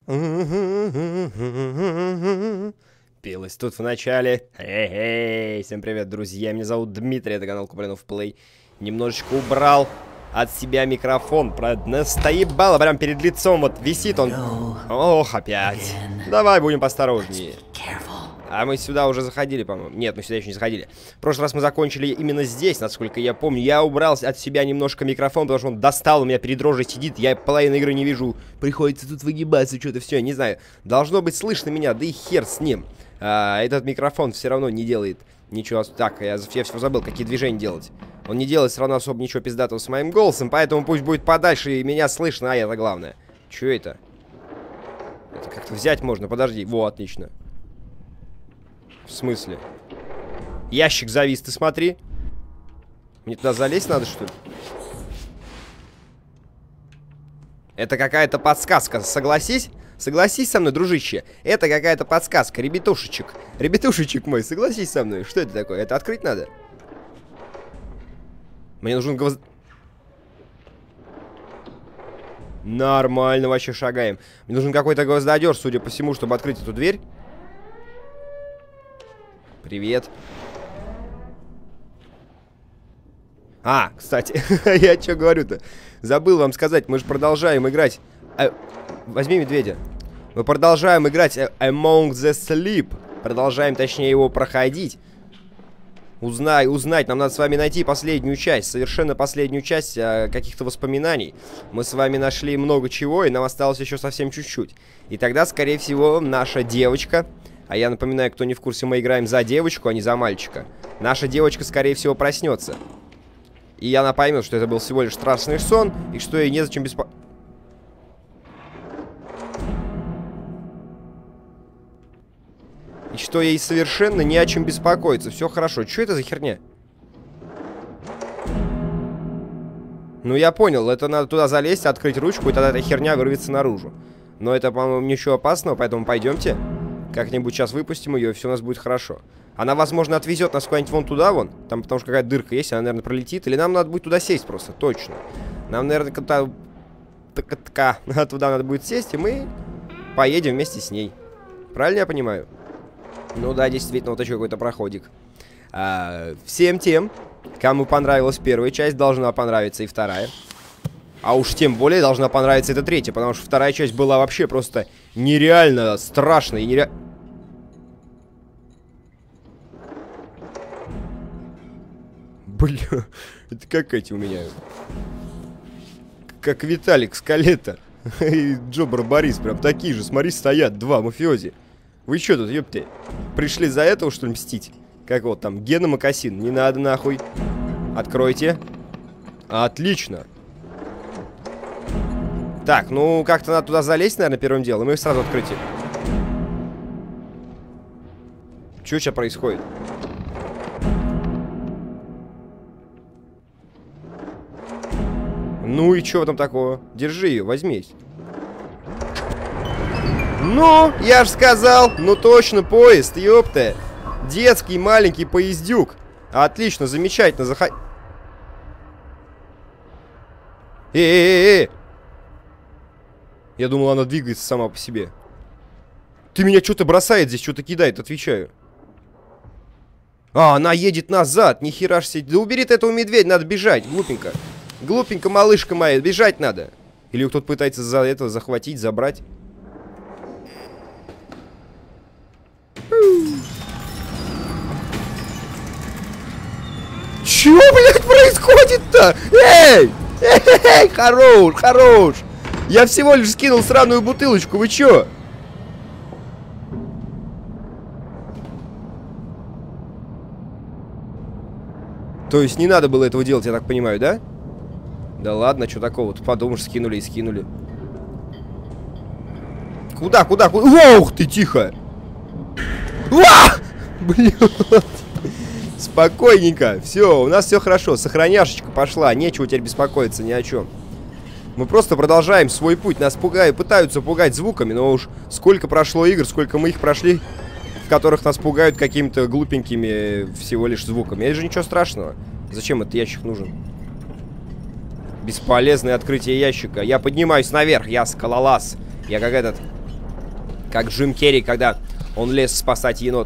Пилось тут в начале. Эй, всем привет, друзья. Меня зовут Дмитрий, это канал Куплинов Плей. Немножечко убрал от себя микрофон. Правда, стоебало прям перед лицом. Вот висит он. Ох, опять. Давай будем поосторожнее. А мы сюда уже заходили, по-моему. Нет, мы сюда еще не заходили. В прошлый раз мы закончили именно здесь, насколько я помню. Я убрал от себя немножко микрофон, потому что он достал, у меня перед рожей сидит. Я половину игры не вижу. Приходится тут выгибаться, что-то все, не знаю. Должно быть слышно меня, да и хер с ним. Этот микрофон все равно не делает ничего. Так, я все забыл, какие движения делать. Он не делает все равно особо ничего пиздатого с моим голосом, поэтому пусть будет подальше и меня слышно, а это главное. Че это? Это как-то взять можно, подожди. Во, отлично. В смысле? Ящик завис, ты смотри. Мне туда залезть надо, что ли? Это какая-то подсказка, согласись? Согласись со мной, дружище. Это какая-то подсказка, ребятушечек. Ребятушечек мой, согласись со мной. Что это такое? Это открыть надо? Мне нужен гвозд... Нормально вообще шагаем. Мне нужен какой-то гвоздодер, судя по всему, чтобы открыть эту дверь. Привет. А, кстати, я что говорю-то? Забыл вам сказать, мы же продолжаем играть... Возьми медведя. Мы продолжаем играть Among the Sleep. Продолжаем, точнее, его проходить. Узнать. Нам надо с вами найти последнюю часть. Совершенно последнюю часть каких-то воспоминаний. Мы с вами нашли много чего, и нам осталось еще совсем чуть-чуть. И тогда, скорее всего, наша девочка... А я напоминаю, кто не в курсе, мы играем за девочку, а не за мальчика. Наша девочка, скорее всего, проснется. И она поймет, что это был всего лишь страшный сон, и что ей незачем беспокоиться. И что ей совершенно не о чем беспокоиться. Все хорошо. Что это за херня? Ну, я понял. Это надо туда залезть, открыть ручку, и тогда эта херня вырвется наружу. Но это, по-моему, ничего опасного, поэтому пойдемте. Как-нибудь сейчас выпустим ее, и все у нас будет хорошо. Она, возможно, отвезет нас куда-нибудь вон туда, вон. Там, потому что какая-то дырка есть, она, наверное, пролетит. Или нам надо будет туда сесть просто, точно. Нам, наверное, туда надо будет сесть, и мы поедем вместе с ней. Правильно я понимаю? Ну да, действительно, вот еще какой-то проходик. Всем тем, кому понравилась первая часть, должна понравиться и вторая. А уж тем более должна понравиться эта третья, потому что вторая часть была вообще просто нереально страшной и нереально... Бля, это как эти у меня... Как Виталик Скалета и Джо Барбарис, прям такие же, смотри, стоят два мафиози. Вы что тут, ёпты, пришли за этого, что ли, мстить? Как вот там, Гена Макасин, не надо нахуй. Откройте. Отлично. Так, ну как-то надо туда залезть, наверное, первым делом. И сразу открытие. Что сейчас происходит? Ну и что там такого? Держи ее, возьмись. Ну, я ж сказал. Ну точно, поезд, ёпта. Детский маленький поездюк. Отлично, замечательно, заходи. Эй-эй-эй! Я думал, она двигается сама по себе. Ты меня что-то бросает здесь, что-то кидает, отвечаю. А, она едет назад, нихера ж себе. Да убери ты этого медведя, надо бежать, глупенько. Глупенько, малышка моя, бежать надо. Или кто-то пытается за это захватить, забрать. Чё, блядь, происходит-то? Эй! Эй, хорош, хорош! Я всего лишь скинул сраную бутылочку, вы чё? То есть не надо было этого делать, я так понимаю, да? Да ладно, что такого? Подумаешь, скинули и скинули. Куда? Ух ты, тихо! Блин. Спокойненько. Все, у нас все хорошо. Сохраняшечка пошла. Нечего теперь беспокоиться ни о чем. Мы просто продолжаем свой путь. Нас пытаются пугать звуками, но уж сколько прошло игр, сколько мы их прошли, в которых нас пугают какими-то глупенькими всего лишь звуками. Это же ничего страшного. Зачем этот ящик нужен? Бесполезное открытие ящика. Я поднимаюсь наверх, я скалолаз. Я как этот... Как Джим Керри, когда он лез спасать енот.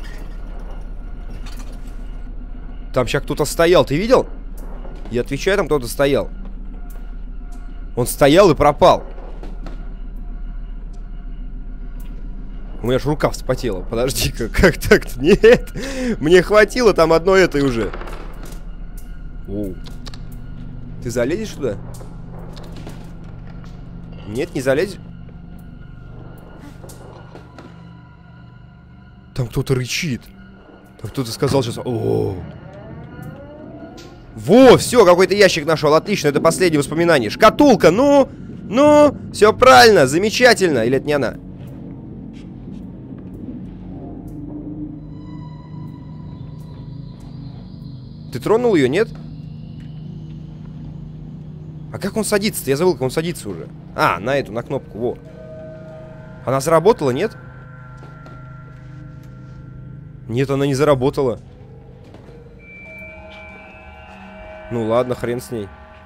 Там сейчас кто-то стоял, ты видел? Я отвечаю, там кто-то стоял. Он стоял и пропал. У меня аж рука вспотела. Подожди-ка, как так-то? Нет, мне хватило там одной этой уже. Оу. Ты залезешь туда? Нет, не залезешь. Там кто-то рычит. Там кто-то сказал сейчас... О, во, все, какой-то ящик нашел. Отлично, это последнее воспоминание. Шкатулка, ну, все правильно, замечательно. Или это не она? Ты тронул ее, нет? А как он садится-то? Я забыл, как он садится уже. А, на эту, на кнопку, во. Она заработала, нет? Нет, она не заработала. Ну ладно, хрен с ней.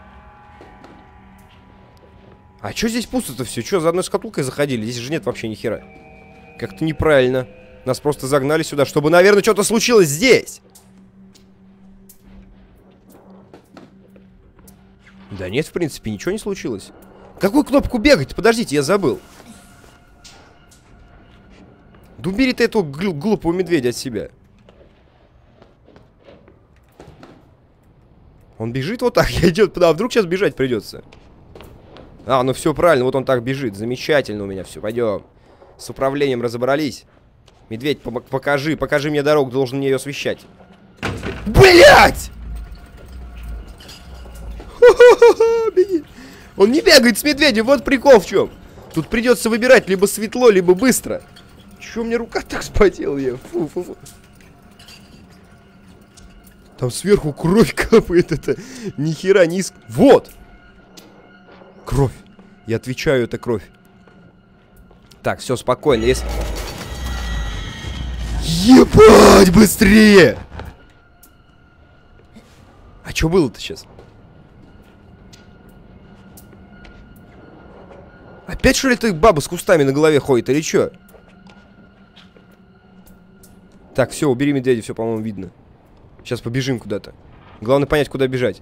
А что здесь пусто-то все? Что, за одной шкатулкой заходили? Здесь же нет вообще ни хера. Как-то неправильно. Нас просто загнали сюда, чтобы, наверное, что-то случилось здесь. Да нет, в принципе, ничего не случилось. Какую кнопку бегать? Подождите, я забыл. Да убери ты этого глупого медведя от себя. Он бежит вот так, идет. А вдруг сейчас бежать придется? А, ну все правильно, вот он так бежит. Замечательно у меня все, пойдем. С управлением разобрались. Медведь, покажи мне дорогу, должен мне ее освещать. Блять! Беги. Он не бегает с медведем, вот прикол в чем. Тут придется выбирать либо светло, либо быстро. Чего мне рука так спотела? Фу. Там сверху кровь капает, это нихера низко. Вот! Кровь. Я отвечаю, это кровь. Так, все спокойно. Если... Ебать, быстрее! А что было-то сейчас? Опять, что ли, ты баба с кустами на голове ходит, или что? Так, все, убери медведя, все, по-моему, видно. Сейчас побежим куда-то. Главное понять, куда бежать.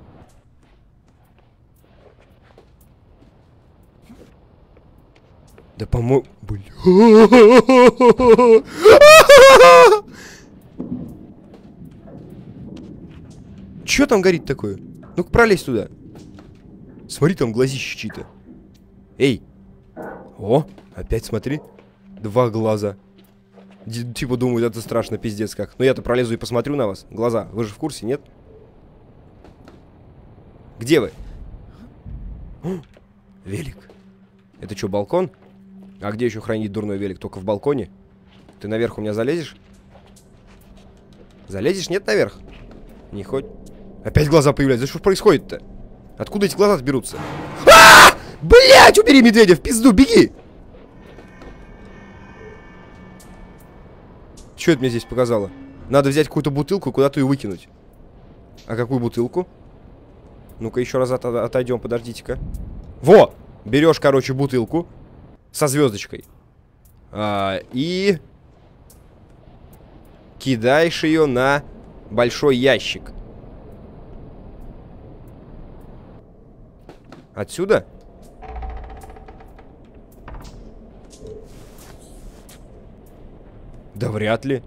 Да, по-моему... Чё там горит такое? Ну-ка, пролезь туда. Смотри, там глазища чьи-то. Эй! О, опять смотри. 2 глаза. Типа думают, это страшно, пиздец как. Но я-то пролезу и посмотрю на вас. Глаза, вы же в курсе, нет? Где вы? О, велик. Это что, балкон? А где еще хранить дурной велик? Только в балконе? Ты наверх у меня залезешь? Залезешь? Нет, наверх? Не хоть. Опять глаза появляются. Да что ж происходит-то? Откуда эти глаза берутся? А-а-а! Блять, убери медведя в пизду, беги! Что это мне здесь показало? Надо взять какую-то бутылку и куда-то ее выкинуть. А какую бутылку? Ну-ка, еще раз отойдем, подождите-ка. Во! Берешь, короче, бутылку со звездочкой. И кидаешь ее на большой ящик. Отсюда? Да вряд ли.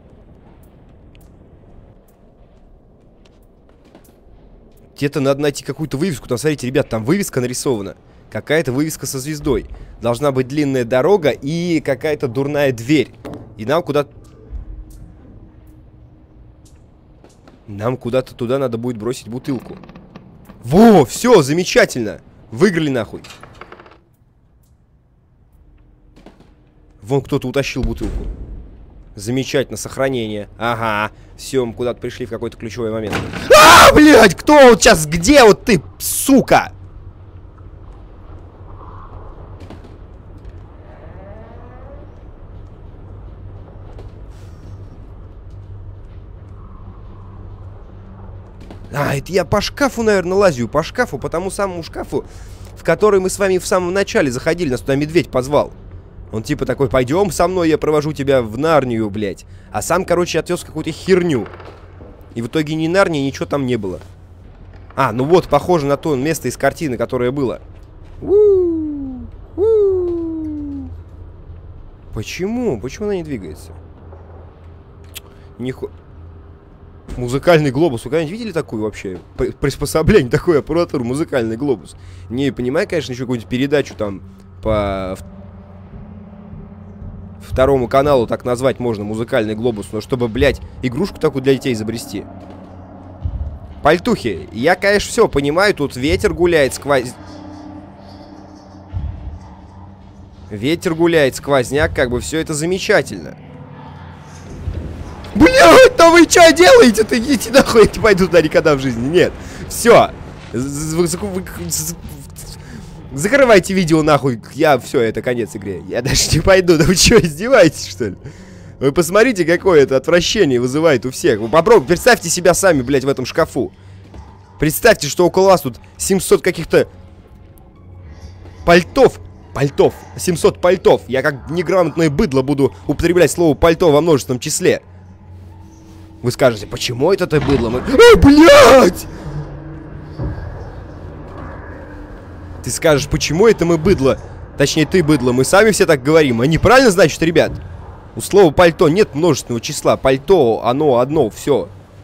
Где-то надо найти какую-то вывеску. Там, смотрите, ребят, там вывеска нарисована. Какая-то вывеска со звездой. Должна быть длинная дорога и какая-то дурная дверь. И нам куда-то... Нам куда-то туда надо будет бросить бутылку. Во, все, замечательно. Выиграли нахуй. Вон кто-то утащил бутылку. Замечательно, сохранение. Ага, все, мы куда-то пришли в какой-то ключевой момент. А, блядь, кто вот сейчас, где вот ты, сука? А, это я по шкафу, наверное, лазю, по шкафу, по тому самому шкафу, в который мы с вами в самом начале заходили, нас туда медведь позвал. Он типа такой, пойдем со мной, я провожу тебя в Нарнию, блядь. А сам, короче, отвез какую-то херню. И в итоге ни Нарнии, ничего там не было. А, ну вот, похоже на то место из картины, которое было. Почему? Почему она не двигается? Музыкальный глобус. Вы когда-нибудь видели такую вообще? Приспособление, такую аппаратуру, музыкальный глобус. Не, понимаю, конечно, еще какую-нибудь передачу там по второму каналу так назвать можно, музыкальный глобус. Но чтобы, блядь, игрушку такую для детей изобрести. Пальтухи, я, конечно, все понимаю, тут ветер гуляет, Ветер гуляет, сквозняк, как бы все это замечательно. Блядь, да вы что делаете-то? Идите нахуй, я не пойду туда никогда в жизни. Нет, все. Закрывайте видео нахуй. Все, это конец игры. Я даже не пойду. Да вы что, издеваетесь, что ли? Вы посмотрите, какое это отвращение вызывает у всех. Вы попробуйте, представьте себя сами, блядь, в этом шкафу. Представьте, что около вас тут 700 каких-то пальтов. 700 пальтов. Я как неграмотное быдло буду употреблять слово пальто во множественном числе. Вы скажете, почему это ты быдло? Блядь! Ты скажешь, почему это мы быдло? Точнее, ты быдло. Мы сами все так говорим. А неправильно, значит, ребят? У слова пальто нет множественного числа. Пальто, оно одно, все.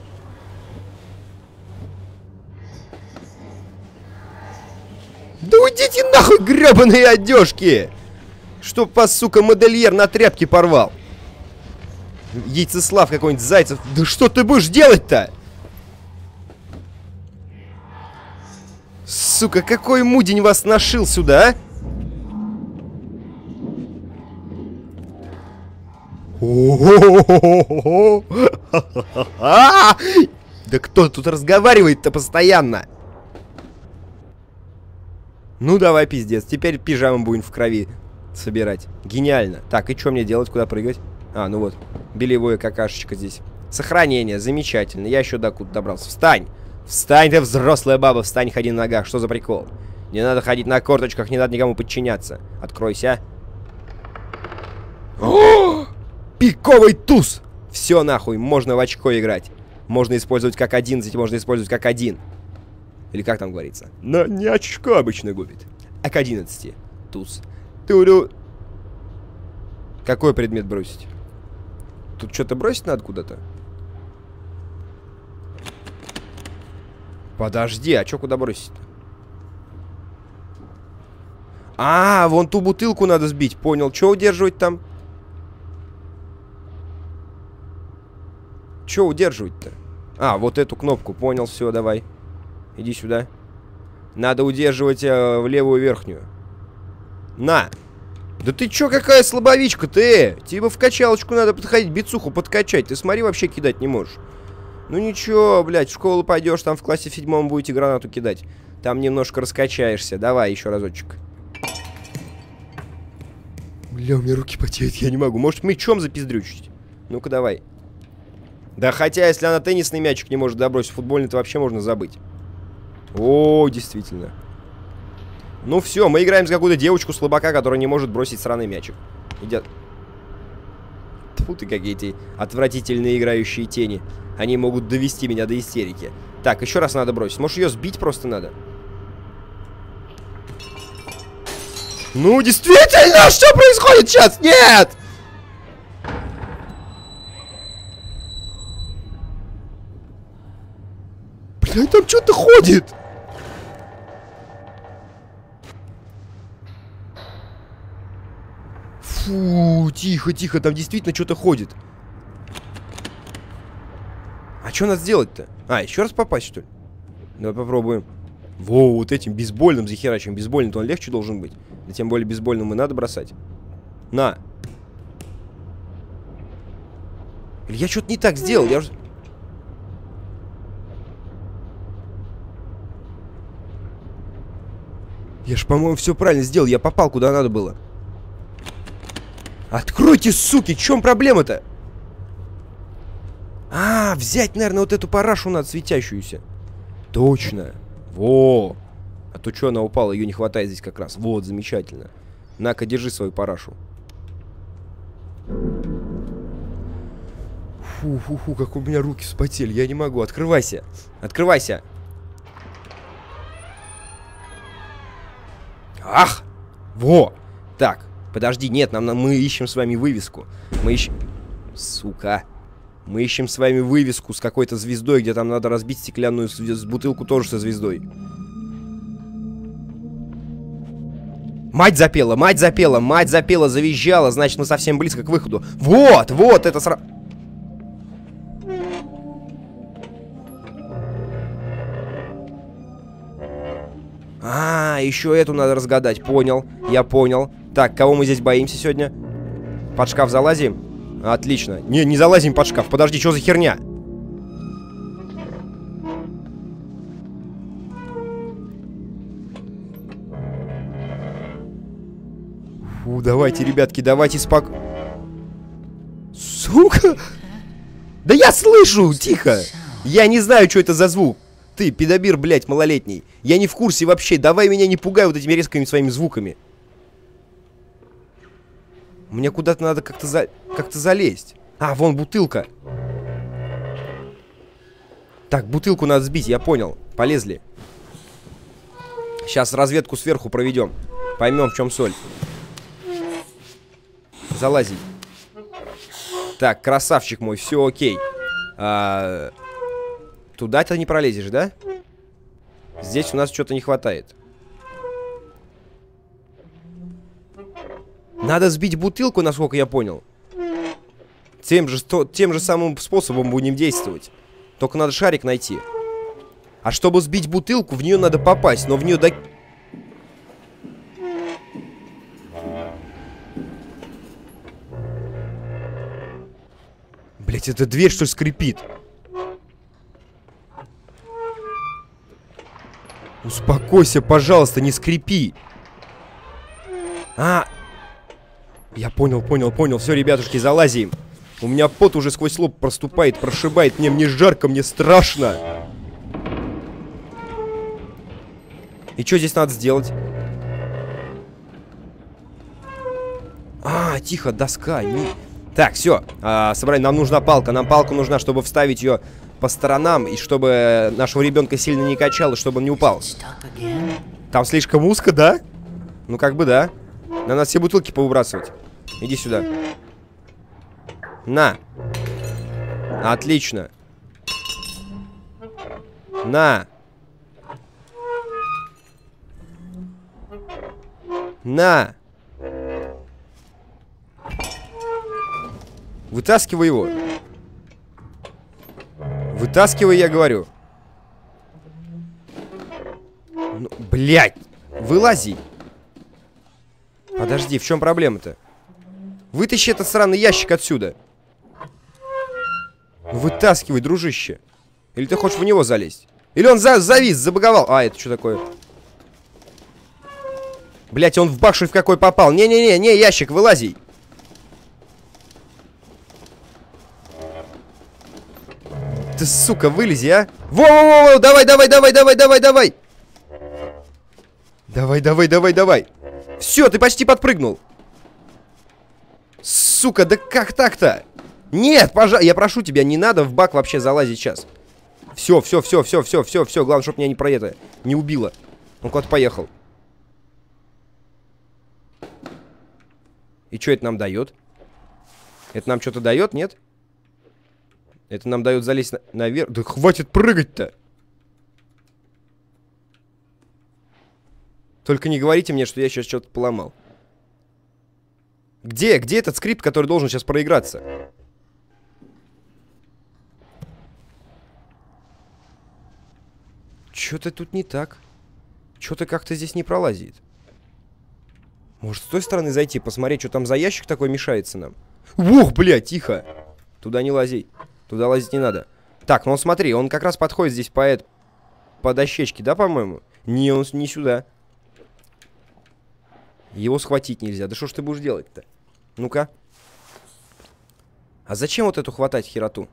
Да уйдите нахуй, гребаные одежки! Чтоб вас, сука, модельер на тряпке порвал. Яйцеслав какой-нибудь, Зайцев. Да что ты будешь делать-то? Сука, какой мудень вас нашил сюда, а? Да кто тут разговаривает-то постоянно? Ну давай, пиздец. Теперь пижаму будем в крови собирать. Гениально. Так, и что мне делать? Куда прыгать? А, ну вот. Белевое какашечко здесь. Сохранение. Замечательно. Я еще докуда добрался. Встань! Встань, ты взрослая баба. Встань, ходи на ногах. Что за прикол? Не надо ходить на корточках, не надо никому подчиняться. Откройся. О! Пиковый туз! Все нахуй. Можно в очко играть. Можно использовать как 11, можно использовать как 1. Или как там говорится? Но не очко обычно губит. А к 11. Туз. Турю. Какой предмет бросить? Тут что-то бросить надо куда-то? Подожди, а что куда бросить-то? А, вон ту бутылку надо сбить. Понял. Что удерживать там? Что удерживать-то? А, вот эту кнопку. Понял, все, давай. Иди сюда. Надо удерживать в левую верхнюю. На! Да ты чё, какая слабовичка ты? Типа в качалочку надо подходить, бицуху подкачать. Ты смотри, вообще кидать не можешь. Ну ничего, блядь, в школу пойдешь, там в классе 7 будете гранату кидать. Там немножко раскачаешься. Давай, еще разочек. Бля, у меня руки потеют, я не могу. Может, мячом запиздрючить? Ну-ка, давай. Да хотя, если она теннисный мячик не может добросить, футбольный-то вообще можно забыть. О, действительно. Ну все, мы играем за какую-то девочку слабака, которая не может бросить сраный мячик. Идет. Тьфу ты, какие эти отвратительные играющие тени. Они могут довести меня до истерики. Так, еще раз надо бросить. Может, ее сбить просто надо? Ну, действительно, что происходит сейчас? Нет! Блядь, там что-то ходит! Фу, тихо, тихо, там действительно что-то ходит. А что надо сделать-то? А, еще раз попасть, что ли? Давай попробуем. Во, вот этим бейсбольным захерачим. Бейсбольный-то он легче должен быть. Да тем более бейсбольным и надо бросать. На. Или я что-то не так сделал, я уже... Я ж, по-моему, все правильно сделал. Я попал, куда надо было. Откройте, суки! В чем проблема-то? А, взять, наверное, вот эту парашу надо светящуюся. Точно. Во. А то что она упала? Ее не хватает здесь как раз. Вот, замечательно. На-ка, держи свою парашу. Фу-фу-фу, как у меня руки вспотели. Я не могу. Открывайся. Открывайся. Ах! Во! Так, подожди, нет, мы ищем с вами вывеску. Мы ищем... Сука. Мы ищем с вами вывеску с какой-то звездой, где там надо разбить стеклянную бутылку тоже со звездой. Мать запела, мать запела, мать запела, завизжала. Значит, мы совсем близко к выходу. Вот, вот, это сразу... А, еще эту надо разгадать. Понял, я понял. Так, кого мы здесь боимся сегодня? Под шкаф залазим? Отлично. Не залазим под шкаф. Подожди, что за херня? Фу, давайте, ребятки, давайте Сука! Да я слышу! Тихо! Я не знаю, что это за звук. Ты, педобир, блядь, малолетний. Я не в курсе вообще. Давай меня не пугай вот этими резкими своими звуками. Мне куда-то надо как-то залезть. А, вон бутылка. Так, бутылку надо сбить, я понял. Полезли. Сейчас разведку сверху проведем. Поймем, в чем соль. Залази. Так, красавчик мой, все окей. Туда-то не пролезешь, да? Здесь у нас что-то не хватает. Надо сбить бутылку, насколько я понял. Тем же самым способом будем действовать. Только надо шарик найти. А чтобы сбить бутылку, в нее надо попасть. Но в нее... Блять, эта дверь, что ли, скрипит? Успокойся, пожалуйста, не скрипи. Я понял. Все, ребятушки, залазим. У меня пот уже сквозь лоб проступает, прошибает. Мне жарко, мне страшно. И что здесь надо сделать? Тихо, доска. Так, все. Собрали, нам нужна палка. Нам палка нужна, чтобы вставить ее по сторонам, и чтобы нашего ребенка сильно не качало, чтобы он не упал. Там слишком узко, да? Ну, как бы да. Надо все бутылки повыбрасывать. Иди сюда. На. Отлично. На. На. Вытаскивай его. Вытаскивай, я говорю. Ну, блядь. Вылази. Подожди, в чем проблема-то? Вытащи этот сраный ящик отсюда. Вытаскивай, дружище. Или ты хочешь в него залезть? Или он завис, забаговал. Это что такое? Блядь, он в башню в какой попал. Не, ящик, вылази. Ты, сука, вылези, а? Во-во-во, давай. Давай. Все, ты почти подпрыгнул. Сука, да как так-то? Нет, пожалуйста, я прошу тебя, не надо в бак вообще залазить сейчас. Все. Главное, чтобы меня не убило. Он куда-то поехал. И что это нам дает? Это нам что-то дает, нет? Это нам дает залезть наверх. Да хватит прыгать-то! Только не говорите мне, что я сейчас что-то поломал. Где этот скрипт, который должен сейчас проиграться? Что-то тут не так. Что-то как-то здесь не пролазит. Может, с той стороны зайти, посмотреть, что там за ящик такой мешается нам? Ух, блядь, тихо! Туда не лази. Туда лазить не надо. Так, ну смотри, он как раз подходит здесь по дощечке, да, по-моему? Не, он не сюда. Его схватить нельзя. Да что ж ты будешь делать-то? Ну-ка. А зачем вот эту хватать хероту?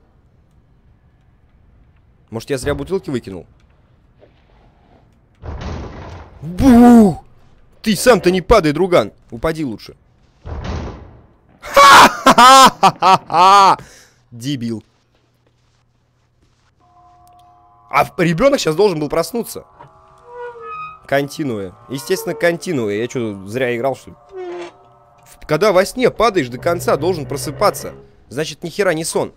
Может, я зря бутылки выкинул? Бу! Ты сам-то не падай, друган. Упади лучше. Ха-ха-ха! Дебил. А ребенок сейчас должен был проснуться. Континуэ. Естественно, континуэ. Я что, зря играл, что ли? Когда во сне падаешь до конца, должен просыпаться. Значит, нихера не сон.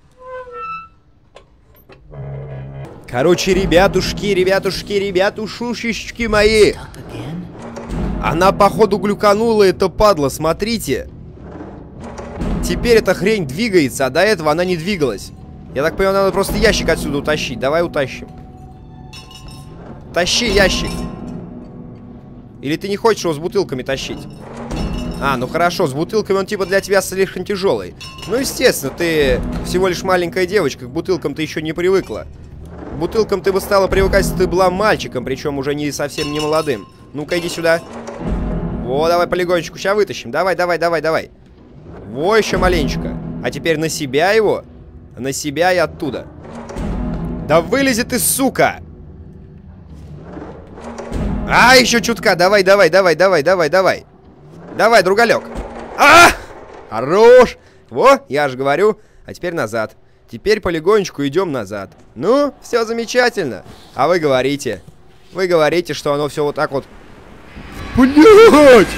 Короче, ребятушки, ребятушки мои. Она, походу, глюканула, это падла, смотрите. Теперь эта хрень двигается, а до этого она не двигалась. Я так понимаю, надо просто ящик отсюда утащить. Давай утащим. Тащи ящик. Или ты не хочешь его с бутылками тащить? А, ну хорошо, с бутылками он типа для тебя слишком тяжелый. Ну, естественно, ты всего лишь маленькая девочка, к бутылкам ты еще не привыкла. К бутылкам ты бы стала привыкать, если ты была мальчиком, причем уже не совсем не молодым. Ну-ка, иди сюда. Во, давай полигончику, сейчас вытащим. Давай. Во, еще маленечко. А теперь на себя его. На себя и оттуда. Да вылези ты, сука! А, еще чутка. Давай. Давай, другалек. А! Хорош! Во, я же говорю. А теперь назад. Теперь полигонечку идем назад. Ну, все замечательно. А вы говорите, что оно все вот так вот. Блять!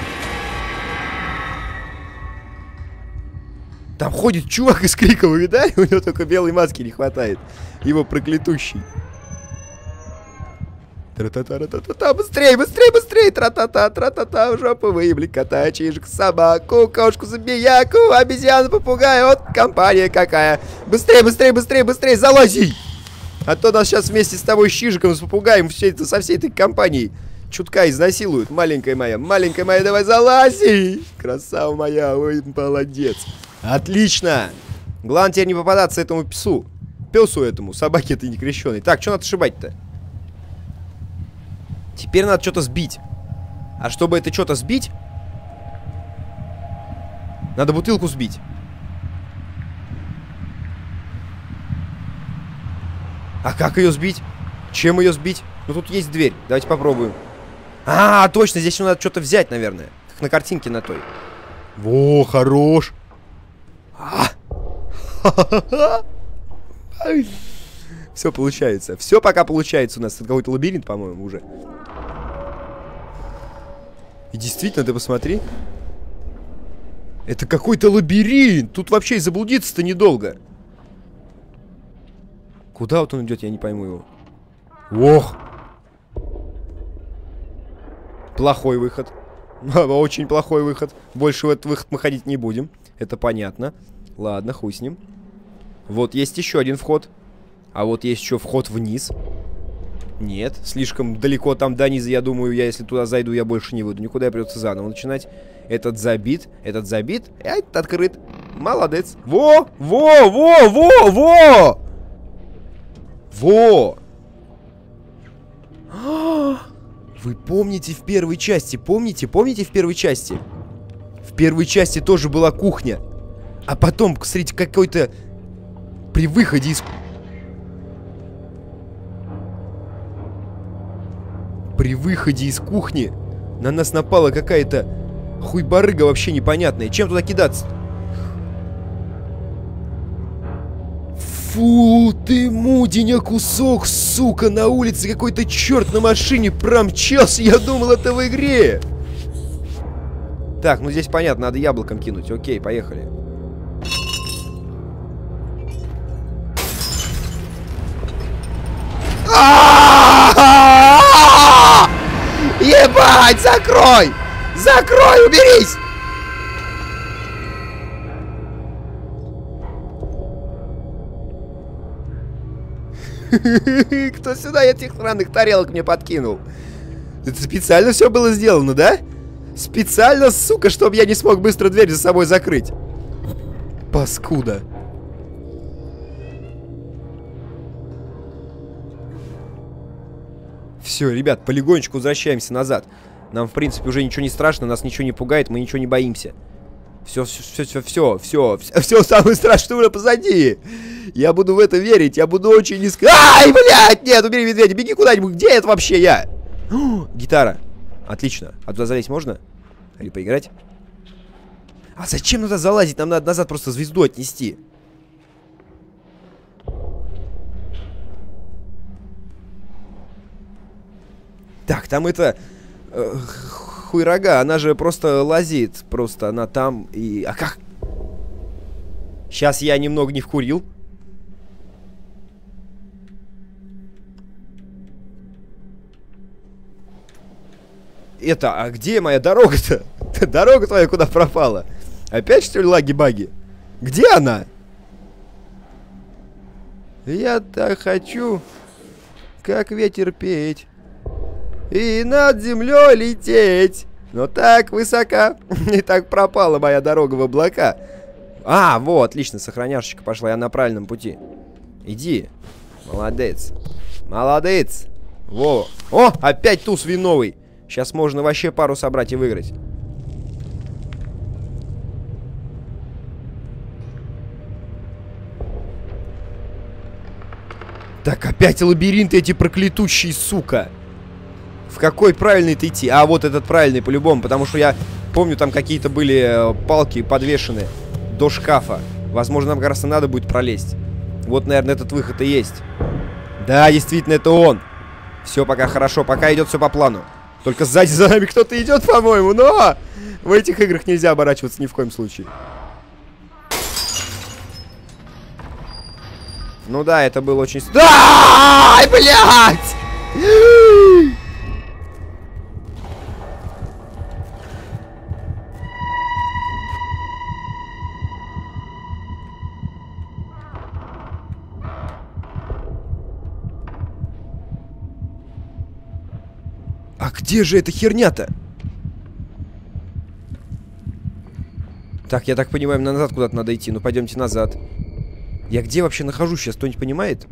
Там ходит чувак из крика, вы видали? У него только белой маски не хватает. Его проклятущий. Тра-та-та-та-та-та, быстрей, тра-та-та, в жопу выебли кота, чижик, собаку, кошку, забияку, обезьяну, попугая, вот компания какая. Быстрей, залази! А то нас сейчас вместе с тобой, с чижиком, с попугаем, со всей этой компанией чутка изнасилуют. Маленькая моя, давай залази! Красава моя, ой, молодец. Отлично! Главное теперь не попадаться этому псу. Песу этому, собаке ты не крещеный. Так, что надо сшибать-то? Теперь надо что-то сбить. А чтобы это что-то сбить, надо бутылку сбить. А как ее сбить? Чем ее сбить? Ну тут есть дверь. Давайте попробуем. А, точно, здесь надо что-то взять, наверное. Как на картинке на той. Во, хорош. Все получается. Все пока получается у нас. Это какой-то лабиринт, по-моему, уже. И действительно, ты посмотри. Это какой-то лабиринт. Тут вообще и заблудиться-то недолго. Куда вот он идет, я не пойму его. Ох. Плохой выход. Очень плохой выход. Больше в этот выход мы ходить не будем. Это понятно. Ладно, хуй с ним. Вот есть еще один вход. А вот есть еще вход вниз. Нет, слишком далеко там до низа, я думаю, если туда зайду, я больше не выйду. Никуда, придется заново начинать. Этот забит, этот открыт. Молодец. Во! Вы помните в первой части, помните в первой части? В первой части тоже была кухня. А потом, смотрите, какой-то при выходе из... При выходе из кухни на нас напала какая-то хуйбарыга вообще непонятная. Чем туда кидаться? Фу, ты муденя кусок, сука, на улице какой-то черт на машине промчался. Я думал, это в игре. Так, ну здесь понятно, надо яблоком кинуть. Окей, поехали. Ебать, закрой! Закрой, уберись! Кто сюда этих странных тарелок мне подкинул? Это специально все было сделано, да? Специально, сука, чтобы я не смог быстро дверь за собой закрыть. Паскуда. Все, ребят, полигончик, возвращаемся назад. Нам, в принципе, уже ничего не страшно, нас ничего не пугает, мы ничего не боимся. Все самое страшное уже позади. Я буду в это верить, я буду очень искать. Ай, блядь, нет, убери медведя, беги куда-нибудь. Где это вообще я? Гитара. Отлично. А туда залезть можно? Или поиграть? А зачем надо залазить? Нам надо назад просто звезду отнести. Так, там это... хуйрога, она же просто лазит. Просто она там и... А как? Сейчас я немного не вкурил. Это, а где моя дорога-то? Дорога твоя куда пропала? Опять, что ли, лаги-баги? Где она? Я так хочу, как ветер петь, и над землей лететь, но так высока, и так пропала моя дорога в облака. А, вот, отлично, сохраняшечка пошла, я на правильном пути. Иди, молодец, молодец. Во, о, опять туз виновый. Сейчас можно вообще пару собрать и выиграть. Так, опять лабиринты эти проклятущие, сука. В какой правильный-то идти? А, вот этот правильный по-любому, потому что я помню, там какие-то были палки подвешены до шкафа. Возможно, нам как раз и надо будет пролезть. Вот, наверное, этот выход и есть. Да, действительно, это он. Все пока хорошо, пока идет все по плану. Только сзади за нами кто-то идет, по-моему, но в этих играх нельзя оборачиваться ни в коем случае. Ну да, это было очень... Ай, блядь! А где же эта херня-то? Так, я так понимаю, мне назад куда-то надо идти. Ну, пойдемте назад. Я где вообще нахожусь сейчас? Кто-нибудь понимает?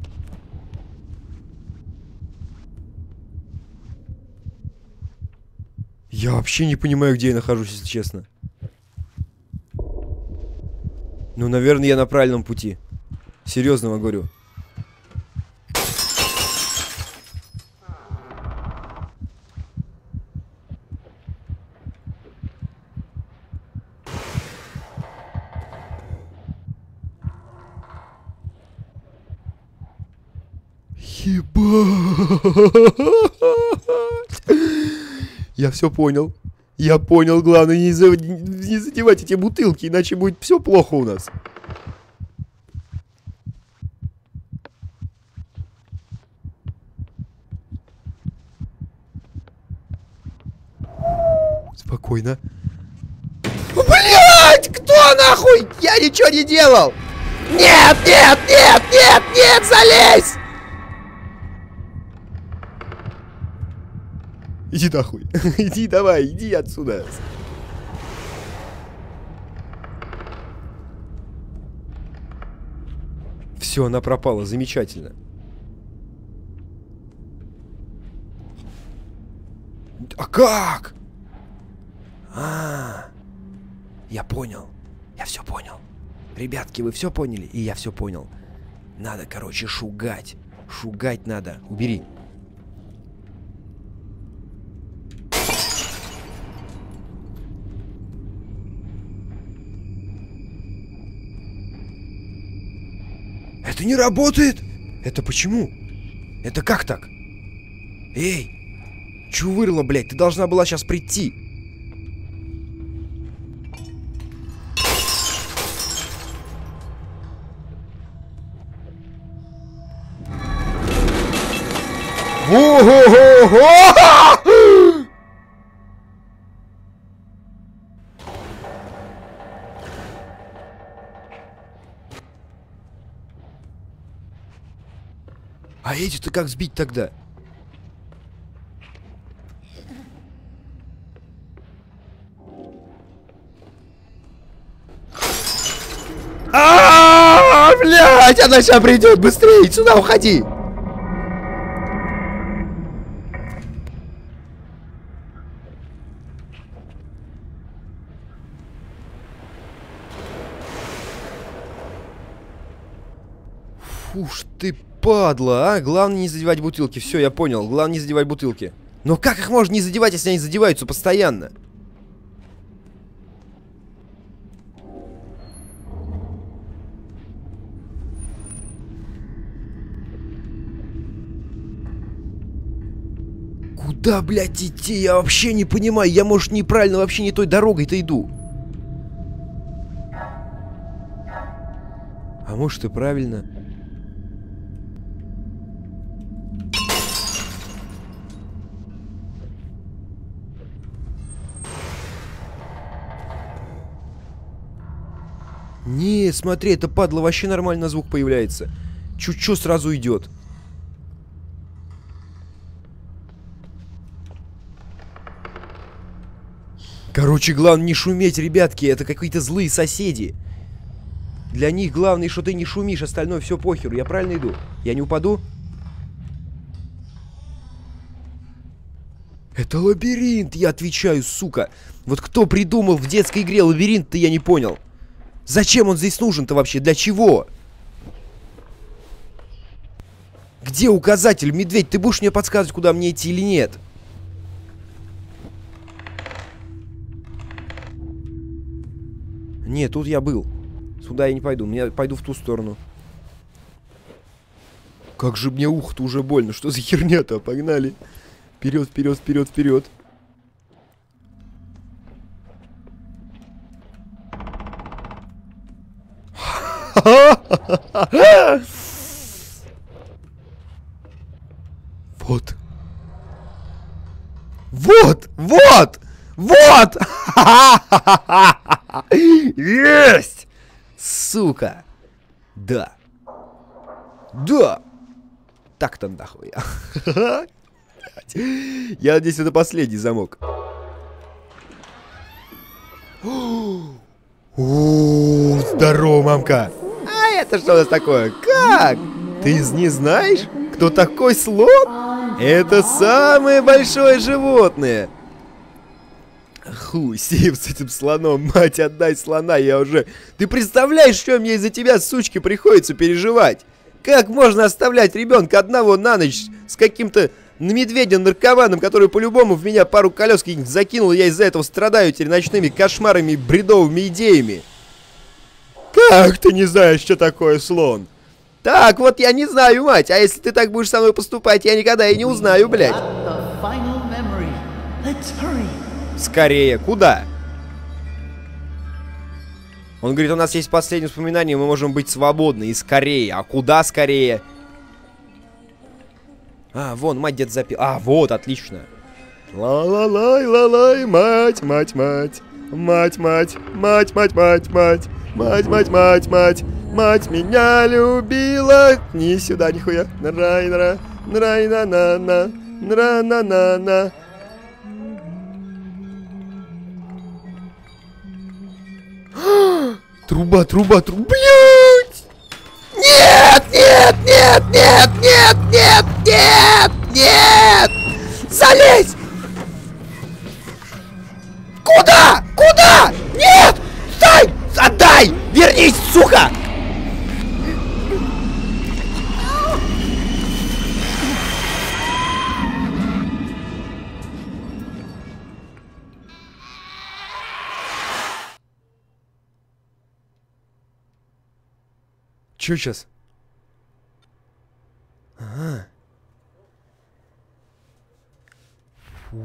Я вообще не понимаю, где я нахожусь, если честно. Ну, наверное, я на правильном пути. Серьезно вам говорю. Я все понял. Я понял, главное не задевать эти бутылки, иначе будет все плохо у нас. Спокойно. Блять, кто нахуй? Я ничего не делал! Нет, нет, нет, нет, нет, залезь! Иди нахуй. Иди давай, иди отсюда. Все, она пропала, замечательно. А как? Я понял. Я все понял. Ребятки, вы все поняли? И я все понял. Надо, короче, шугать. Шугать надо. Убери. Это не работает! Это почему? Это как так? Эй! Чувырла, блядь, ты должна была сейчас прийти. Во-го-го-го! А эти-то как сбить тогда? Блядь, она сейчас придет, быстрее, сюда уходи. Фуж ты падла, а? Главное не задевать бутылки. Все, я понял. Главное не задевать бутылки. Но как их можно не задевать, если они задеваются постоянно? Куда, блядь, идти? Я вообще не понимаю. Я, может, неправильно, вообще не той дорогой-то иду. А может, и правильно. Не, смотри, это падла, вообще нормально звук появляется. Чуть-чуть сразу идет. Короче, главное не шуметь, ребятки, это какие-то злые соседи. Для них главное, что ты не шумишь, остальное все похеру. Я правильно иду? Я не упаду? Это лабиринт, я отвечаю, сука. Вот кто придумал в детской игре лабиринт-то, я не понял. Зачем он здесь нужен-то вообще? Для чего? Где указатель? Медведь, ты будешь мне подсказывать, куда мне идти или нет? Нет, тут я был. Сюда я не пойду. Я пойду в ту сторону. Как же мне ухо-то уже больно. Что за херня-то? Погнали. Вперед, вперед, вперед, вперед. Вот. Вот! Вот! Вот! Есть! Сука! Да. Да! Так-то нахуй. Я надеюсь, это последний замок. О, здорово, мамка! А это что у нас такое? Как? Ты не знаешь, кто такой слон? Это самое большое животное. Хуй с этим слоном, мать, отдай слона, я уже... Ты представляешь, что мне из-за тебя, сучки, приходится переживать? Как можно оставлять ребенка одного на ночь с каким-то медведем-наркоманом, который по-любому в меня пару колес закинул, и я из-за этого страдаю теперь ночными кошмарами и бредовыми идеями? Как ты не знаешь, что такое слон? Так, вот я не знаю, мать, а если ты так будешь со мной поступать, я никогда и не узнаю, блядь. Скорее, куда? Он говорит, у нас есть последнее воспоминание, мы можем быть свободны, и скорее. А куда скорее? А, вон, мать где-то запел. А, вот, отлично. Ла-ла-лай, ла-лай, мать, мать, мать. Мать, мать, мать, мать, мать, мать. Мать, мать, мать, мать. Мать меня любила. Ни сюда, нихуя. Нрай-нра, нрай-на-на-на. Нра-на-на-на. Труба, труба, труба. Блять! Нет, нет, нет, нет, нет, нет, нет, нет! Залезь! Куда? Куда? Нет! Стой! Отдай! Вернись, сука! Чё сейчас? Ага. Фу.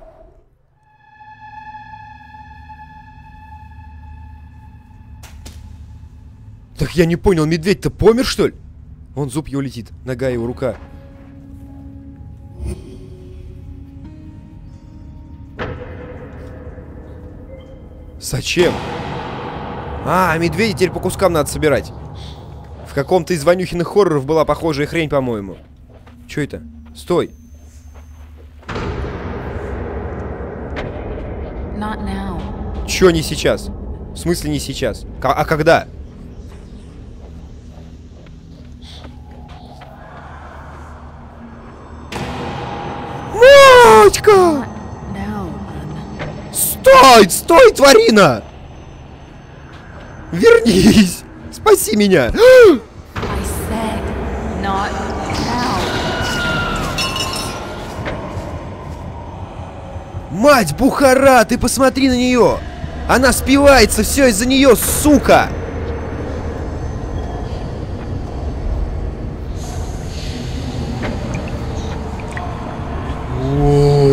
Так я не понял, медведь-то помер, что ли? Вон зуб его летит, нога его, рука. Зачем? А, медведя теперь по кускам надо собирать. В каком-то из вонюхиных хорроров была похожая хрень, по-моему. Чё это? Стой. Чё не сейчас? В смысле не сейчас? А когда? Мачка! Стой! Стой, тварина! Вернись! Спаси меня! Мать Бухара, ты посмотри на нее! Она спивается, все из-за нее, сука! О,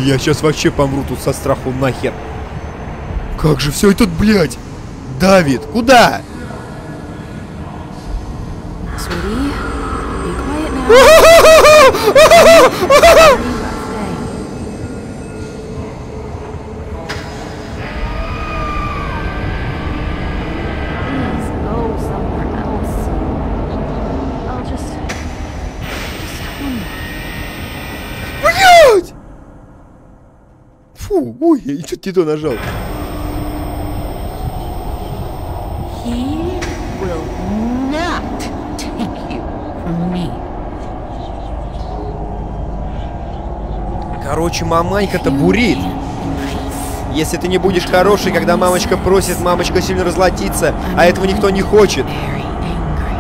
я сейчас вообще помру тут со страху нахер. Как же все это, блядь, давит? Куда? Sweetie, be quiet now. Please go somewhere else. I'll just tell me. Блядь! Фу, ой, я что-то не то нажал. He will not take you from me. Короче, маманька-то бурит. Если ты не будешь хороший, когда мамочка просит, мамочка сильно разлотится, а этого никто не хочет. Very angry.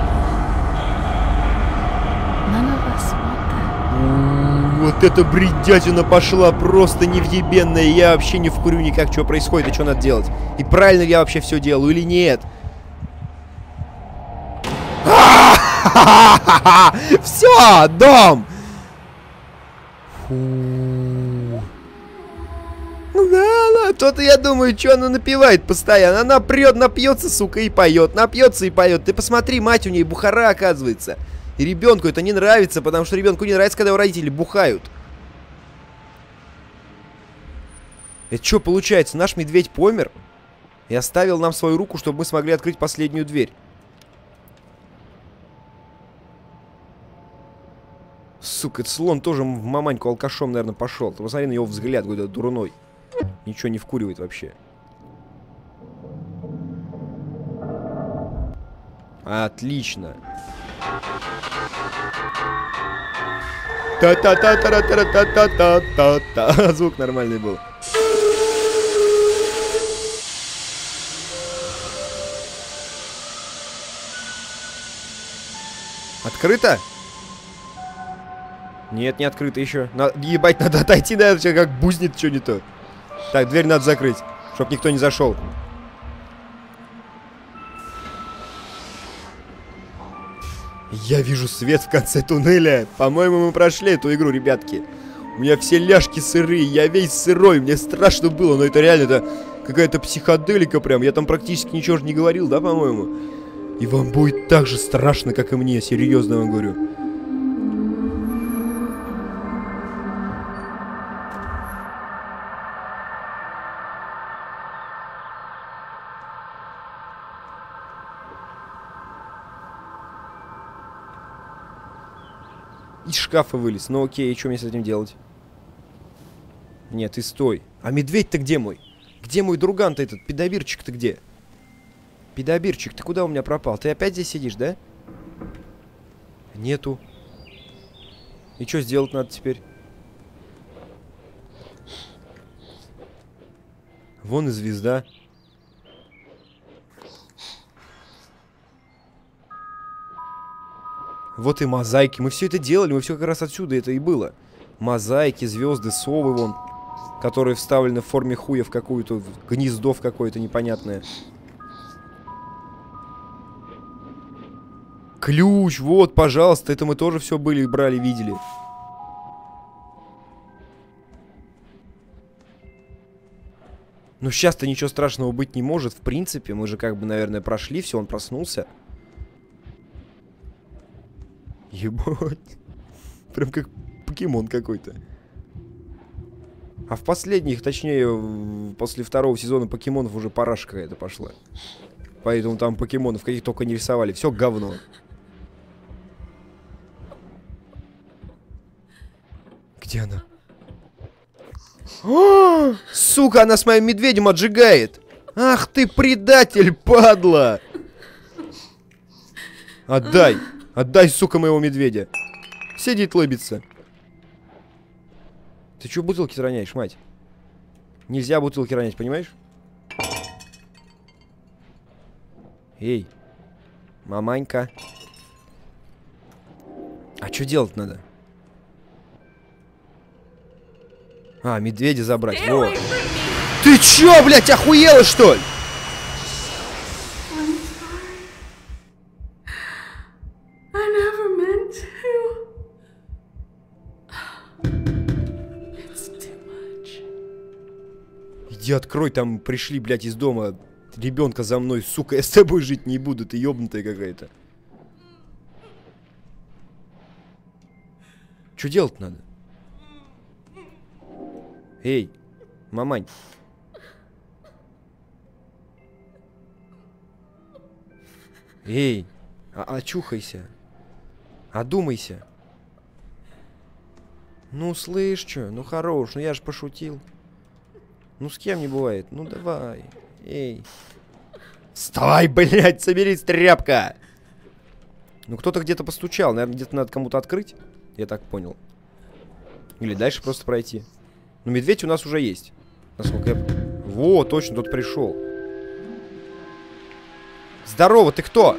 None of us want that. Вот эта бредятина пошла просто невъебенная. Я вообще не вкурю никак, что происходит и что надо делать. И правильно ли я вообще все делаю или нет? Все, дом! Ну да, то-то я думаю, что она напевает постоянно. Она прет, напьется, сука, и поет. Напьется и поет. Ты посмотри, мать у нее бухара, оказывается. И ребенку это не нравится, потому что ребенку не нравится, когда его родители бухают. Это что получается? Наш медведь помер и оставил нам свою руку, чтобы мы смогли открыть последнюю дверь. Сука, этот слон тоже в маманьку алкашом, наверное, пошел. Ты посмотри на его взгляд, какой-то дурной. Ничего не вкуривает вообще. Отлично. Та-та-та-та-та-та-та-та-та-та. Звук нормальный был. Открыто? Нет, не открыто еще. Ебать, надо отойти, да, это как бузнит, что не то. Так, дверь надо закрыть, чтоб никто не зашел. Я вижу свет в конце туннеля. По-моему, мы прошли эту игру, ребятки. У меня все ляжки сырые, я весь сырой. Мне страшно было, но это реально какая-то психоделика прям. Я там практически ничего же не говорил, да, по-моему? И вам будет так же страшно, как и мне, серьезно вам говорю. Из шкафа вылез. Ну окей, и что мне с этим делать? Нет, ты стой. А медведь-то где мой? Где мой друган-то этот? Педобирчик-то где? Педобирчик, ты куда у меня пропал? Ты опять здесь сидишь, да? Нету. И что сделать надо теперь? Вон и звезда. Вот и мозаики. Мы все это делали, мы все как раз отсюда это и было. Мозаики, звезды, совы вон. Которые вставлены в форме хуя в какую-то гнездо в какое-то непонятное. Ключ, вот, пожалуйста. Это мы тоже все были, брали, видели. Ну, сейчас-то ничего страшного быть не может, в принципе. Мы же как бы, наверное, прошли все, он проснулся. Ебать. Прям как покемон какой-то. А в последних, точнее, после второго сезона покемонов уже параша какая-то пошла. Поэтому там покемонов каких только не рисовали. Все говно. Где она? О, сука, она с моим медведем отжигает. Ах ты предатель, падла. Отдай. Отдай, сука, моего медведя. Сидит, лыбится. Ты чё бутылки роняешь, мать? Нельзя бутылки ронять, понимаешь? Эй, маманька. А что делать надо? А, медведя забрать, вот. Ты чё, блядь, охуела, что ли? Иди открой, там пришли, блядь, из дома. Ребенка за мной, сука, я с тобой жить не буду, ты ёбнутая какая-то. Что делать надо? Эй, мамань. Эй, очухайся. Одумайся. Ну, слышь, чё? Ну, хорош, ну я же пошутил. Ну, с кем не бывает? Ну, давай. Эй. Вставай, блядь, соберись, тряпка! Ну, кто-то где-то постучал. Наверное, где-то надо кому-то открыть. Я так понял. Или дальше просто пройти. Ну, медведь у нас уже есть. Насколько я... Во, точно, тот пришел. Здорово, ты кто?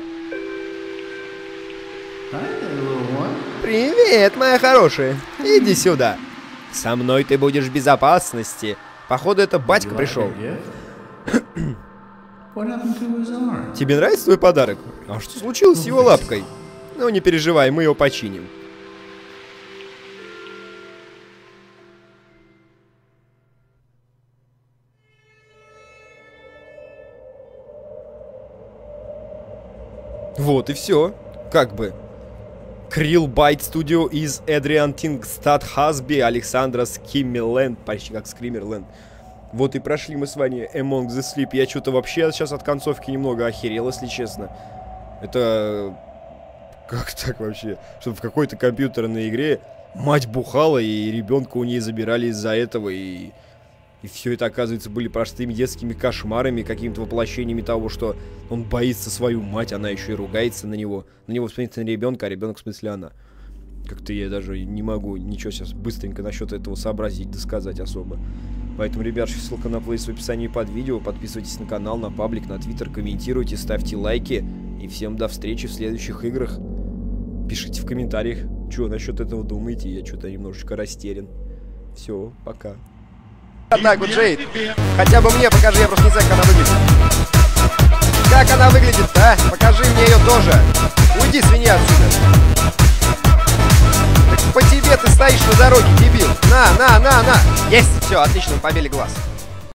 Привет, моя хорошая. Иди сюда. Со мной ты будешь в безопасности. Походу, это батька пришел. Тебе нравится твой подарок? А что случилось с его лапкой? Ну, не переживай, мы его починим. Вот и все. Как бы. Krillbite Studio из Adrian Tingstad Hasby, Александра Скиммерленд. Почти как Скримерленд. Вот и прошли мы с вами Among the Sleep. Я что-то вообще сейчас от концовки немного охерел, если честно. Это... Как так вообще? Чтобы в какой-то компьютерной игре мать бухала, и ребенка у нее забирали из-за этого, и все это, оказывается, были простыми детскими кошмарами, какими-то воплощениями того, что он боится свою мать, она еще и ругается на него. На него, в смысле, на ребенка, а ребенок, в смысле, она. Как-то я даже не могу ничего сейчас быстренько насчет этого сообразить, досказать особо. Поэтому, ребят, ссылка на плейлист в описании под видео. Подписывайтесь на канал, на паблик, на твиттер, комментируйте, ставьте лайки. И всем до встречи в следующих играх. Пишите в комментариях, что насчет этого думаете. Я что-то немножечко растерян. Все, пока. Так вот, Джейд, хотя бы мне покажи, я просто не знаю, как она выглядит. Как она выглядит, а? Покажи мне ее тоже. Уйди, свинья, отсюда. Так по тебе ты стоишь на дороге, дебил. На. Есть, все, отлично, побили глаз.